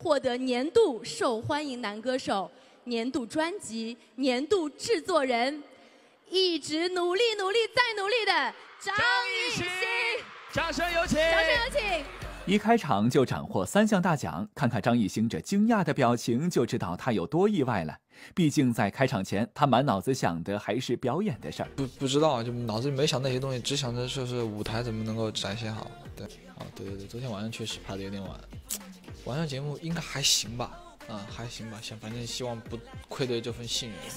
获得年度受欢迎男歌手、年度专辑、年度制作人，一直努力再努力的张艺兴。 掌声有请！ 掌声有请！ 一开场就斩获3项大奖，看看张艺兴这惊讶的表情，就知道他有多意外了。毕竟在开场前，他满脑子想的还是表演的事儿。 不知道，就脑子里没想那些东西，只想着就是舞台怎么能够展现好。对，对，昨天晚上确实拍的有点晚，晚上节目应该还行吧，还行吧，反正希望不愧对这份信任。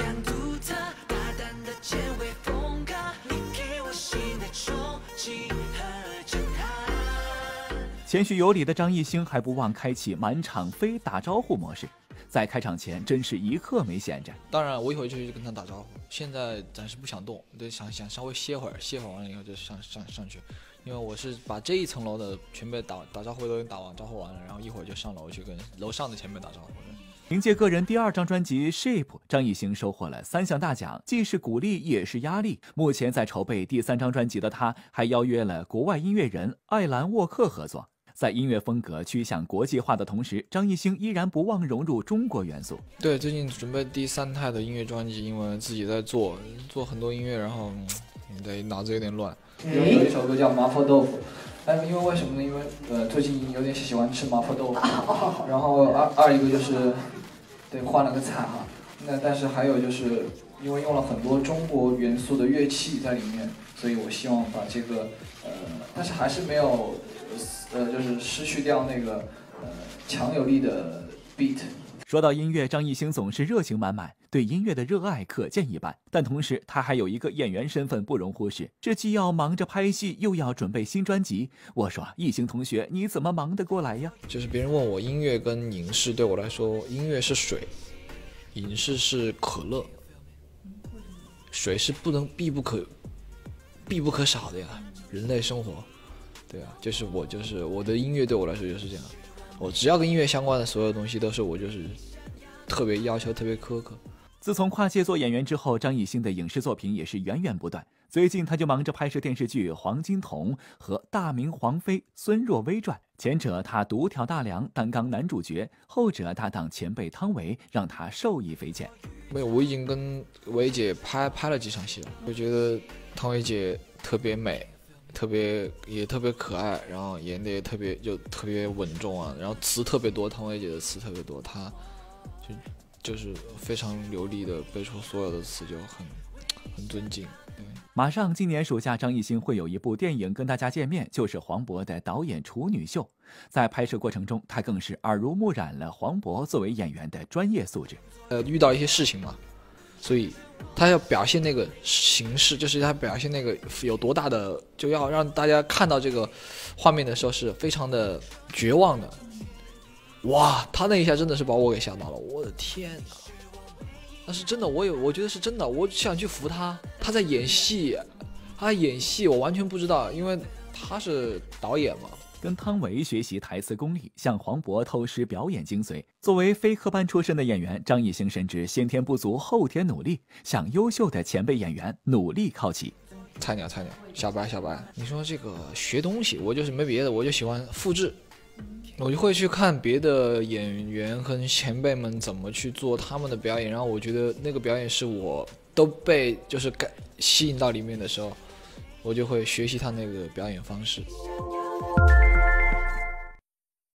谦虚有礼的张艺兴还不忘开启满场飞打招呼模式，在开场前真是一刻没闲着。 当然，我一会儿就去跟他打招呼，现在暂时不想动，对，想稍微歇会儿完了以后就上去，因为我是把这一层楼的全被打招呼都打完招呼完了，然后一会儿就上楼去跟楼上的前辈打招呼。 凭借个人第2张专辑《Shape》，张艺兴收获了3项大奖，既是鼓励也是压力。目前在筹备第3张专辑的他，还邀约了国外音乐人艾兰沃克合作。在音乐风格趋向国际化的同时，张艺兴依然不忘融入中国元素。 对，最近准备第3态的音乐专辑，因为自己在做很多音乐，然后对脑子有点乱。 有一首歌叫麻婆豆腐，因为为什么呢？因为最近有点喜欢吃麻婆豆腐，然后二一个就是对换了个菜哈。但是还有就是因为用了很多中国元素的乐器在里面，所以我希望把这个但是还是没有就是失去掉那个强有力的 beat。 说到音乐，张艺兴总是热情满满，对音乐的热爱可见一斑。但同时，他还有一个演员身份不容忽视，这既要忙着拍戏，又要准备新专辑。我说，艺兴同学，你怎么忙得过来呀？ 就是别人问我，音乐跟影视对我来说，音乐是水，影视是可乐，水是必不可少的呀，人类生活。对啊，就是我的音乐对我来说就是这样。我只要跟音乐相关的所有东西都是我就是特别要求特别苛刻。 自从跨界做演员之后，张艺兴的影视作品也是源源不断。最近他就忙着拍摄电视剧《黄金瞳》和大明皇妃孙若薇传，前者他独挑大梁担纲男主角，后者搭档前辈汤唯，让他受益匪浅。 没有，我已经跟唯姐拍了几场戏了，我觉得汤唯姐特别美。也特别可爱，然后演的也特别稳重啊，然后词特别多，汤唯姐的词特别多，她就是非常流利的背出所有的词，就很尊敬。对， 马上今年暑假，张艺兴会有一部电影跟大家见面，就是黄渤的导演处女秀。在拍摄过程中，他更是耳濡目染了黄渤作为演员的专业素质。 遇到一些事情嘛，所以他要表现那个形式，就是他表现那个有多大的，就要让大家看到这个画面的时候是非常的绝望的。哇，他那一下真的是把我给吓到了，我的天哪！那是真的，我觉得是真的，我想去扶他，他在演戏，我完全不知道，因为他是导演嘛。 跟汤唯学习台词功力，向黄渤偷师表演精髓。作为非科班出身的演员，张艺兴深知先天不足后天努力，向优秀的前辈演员努力靠齐。 菜鸟，小白，你说这个学东西，我就是没别的，我就喜欢复制，我就会去看别的演员和前辈们怎么去做他们的表演，然后我觉得那个表演是我都被就是吸引到里面的时候，我就会学习他那个表演方式。